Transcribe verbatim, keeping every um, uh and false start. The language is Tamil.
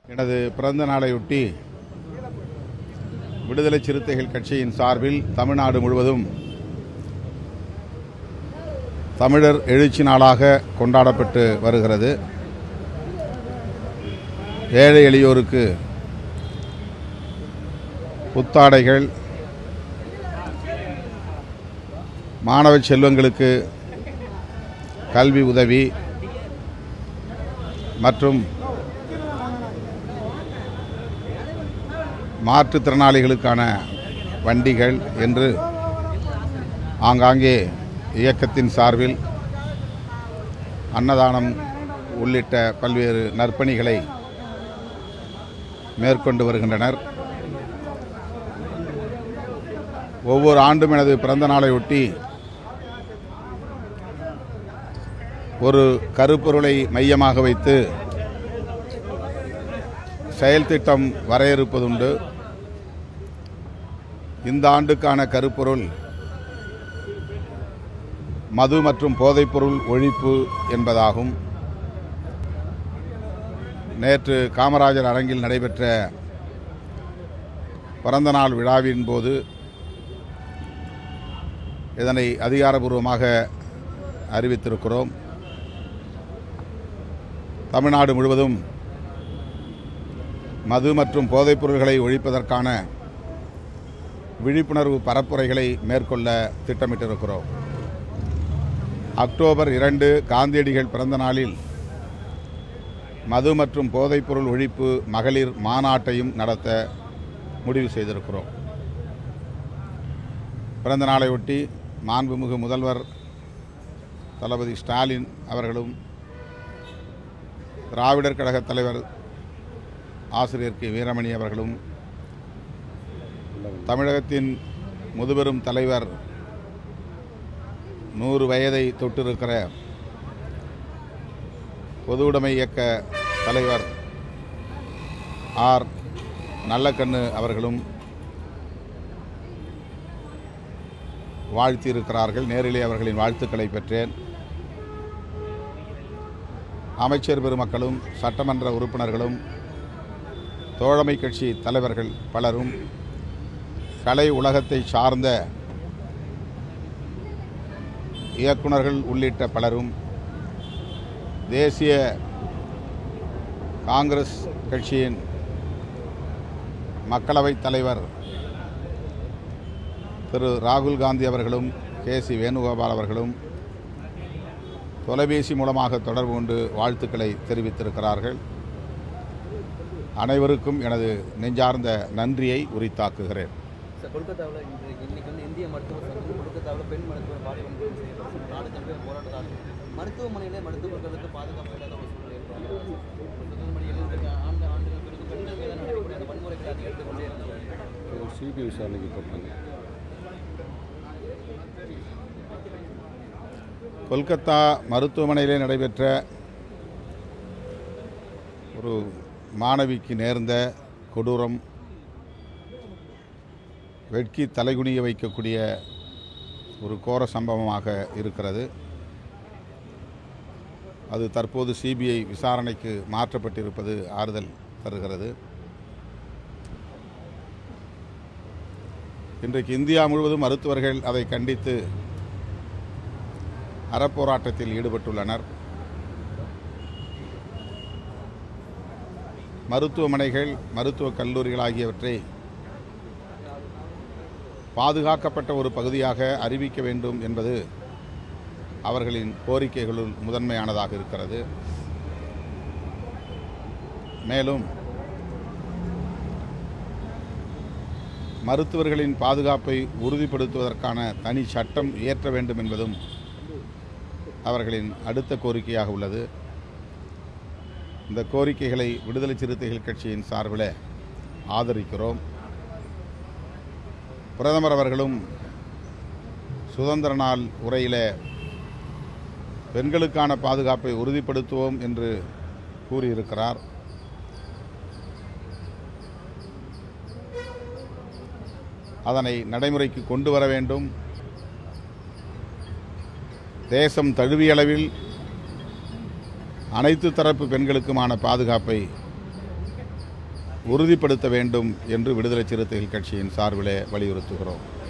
எனது பிறந்த நாளையொட்டி விடுதலை சிறுத்தைகள் கட்சியின் சார்பில் தமிழ்நாடு முழுவதும் தமிழர் எழுச்சி நாளாக கொண்டாடப்பட்டு வருகிறது. ஏழை எளியோருக்கு புத்தாடைகள், மாணவ செல்வங்களுக்கு கல்வி உதவி மற்றும் மாற்றுத்திறனாளிகளுக்கான வண்டிகள் என்று ஆங்காங்கே இயக்கத்தின் சார்பில் அன்னதானம் உள்ளிட்ட பல்வேறு நற்பணிகளை மேற்கொண்டு வருகின்றனர். ஒவ்வொரு ஆண்டும் எனது பிறந்த நாளையொட்டி ஒரு கருப்பொருளை மையமாக வைத்து செயல் திட்டம் வரையறுப்பதுண்டு. இந்த ஆண்டுக்கான கருப்பொருள் மது மற்றும் போதைப்பொருள் ஒழிப்பு என்பதாகும். நேற்று காமராஜர் அரங்கில் நடைபெற்ற பிறந்தநாள் விழாவின் போது இதனை அதிகாரபூர்வமாக அறிவித்திருக்கிறோம். தமிழ்நாடு முழுவதும் மது மற்றும் போதைப் பொருள்களை ஒழிப்பதற்கான விழிப்புணர்வு பரப்புரைகளை மேற்கொள்ள திட்டமிட்டிருக்கிறோம். அக்டோபர் இரண்டு காந்தியடிகள் பிறந்த நாளில் மது மற்றும் போதைப்பொருள் ஒழிப்பு மகளிர் மாநாட்டையும் நடத்த முடிவு செய்திருக்கிறோம். பிறந்த நாளையொட்டி மாண்புமிகு முதல்வர் தளபதி ஸ்டாலின் அவர்களும் திராவிடர் கழக தலைவர் ஆசிரியர் கே வீரமணி அவர்களும் தமிழகத்தின் முதுபெரும் தலைவர் நூறு வயதை தொட்டிருக்கிற பொது உடைமை இயக்க தலைவர் ஆர் நல்லக்கண்ணு அவர்களும் வாழ்த்தியிருக்கிறார்கள். நேரிலே அவர்களின் வாழ்த்துக்களை பெற்றேன். அமைச்சர் பெருமக்களும் சட்டமன்ற உறுப்பினர்களும் தோழமை கட்சி தலைவர்கள் பலரும் கலை உலகத்தை சார்ந்த இயக்குநர்கள் உள்ளிட்ட பலரும் தேசிய காங்கிரஸ் கட்சியின் மக்களவைத் தலைவர் திரு ராகுல் காந்தி அவர்களும் கே சி வேணுகோபால் அவர்களும் தொலைபேசி மூலமாக தொடர்பு கொண்டு வாழ்த்துக்களை தெரிவித்திருக்கிறார்கள். அனைவருக்கும் எனது நெஞ்சார்ந்த நன்றியை உரித்தாக்குகிறேன். கொல்கத்தாவில் இன்னைக்கு வந்து இந்திய மருத்துவர் சங்கம் கொல்கத்தாவில் பெண் மருத்துவர் பாலியல் வன்கொடுமை செய்யப்பட்ட நாடு தழுவிய போராட்டத்தால் மருத்துவமனையிலே மருத்துவர்களுக்கு பாதுகாப்பு இல்லாத ஒரு சூழ்நிலை ஏற்படுகிறது. மருத்துவமனையில் ஆண்டு ஆண்டுகள் பிறகு பெண்கள் மீது நடக்கக்கூடிய அந்த வன்முறைகளை அதிகரித்து கொண்டே இருந்தது. சிபிஐ விசாரணைக்கு போட்டாங்க. கொல்கத்தா மருத்துவமனையிலே நடைபெற்ற ஒரு மாணவிக்கு நேர்ந்த கொடூரம் வெட்கி தலைகுனிய வைக்கக்கூடிய ஒரு கோர சம்பவமாக இருக்கிறது. அது தற்போது சிபிஐ விசாரணைக்கு மாற்றப்பட்டிருப்பது ஆறுதல் தருகிறது. இன்றைக்கு இந்தியா முழுவதும் மருத்துவர்கள் அதை கண்டித்து அறப்போராட்டத்தில் ஈடுபட்டுள்ளனர். மருத்துவமனைகள், மருத்துவக் கல்லூரிகள் ஆகியவற்றை பாதுகாக்கப்பட்ட ஒரு பகுதியாக அறிவிக்க வேண்டும் என்பது அவர்களின் கோரிக்கைகளுள் முதன்மையானதாக இருக்கிறது. மேலும் மருத்துவர்களின் பாதுகாப்பை உறுதிப்படுத்துவதற்கான தனி சட்டம் இயற்ற வேண்டும் என்பதும் அவர்களின் அடுத்த கோரிக்கையாக உள்ளது. இந்த கோரிக்கைகளை விடுதலை சிறுத்தைகள் கட்சியின் சார்பில் ஆதரிக்கிறோம். பிரதமர் அவர்களும் சுதந்திர நாள் உரையில் பெண்களுக்கான பாதுகாப்பை உறுதிப்படுத்துவோம் என்று கூறியிருக்கிறார். அதனை நடைமுறைக்கு கொண்டு வர வேண்டும். தேசம் தழுவிய அளவில் அனைத்து தரப்பு பெண்களுக்குமான பாதுகாப்பை உறுதிப்படுத்த வேண்டும் என்று விடுதலை சிறுத்தைகள் கட்சியின் சார்பிலே வலியுறுத்துகிறோம்.